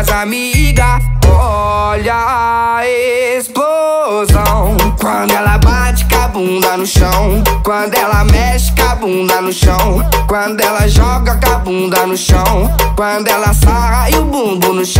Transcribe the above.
pras amigas. Olha a explosão quando ela bate com a bunda no chão, quando ela mexe com a bunda no chão, quando ela joga com a bunda no chão, quando ela sarra e o bumbum no chão.